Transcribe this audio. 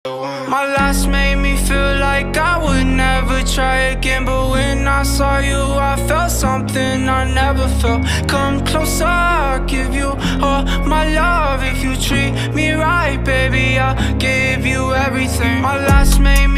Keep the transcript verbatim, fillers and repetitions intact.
My last made me feel like I would never try again, but when I saw you I felt something I never felt. Come closer, I'll give you all my love. If you treat me right, baby, I'll give you everything. My last made me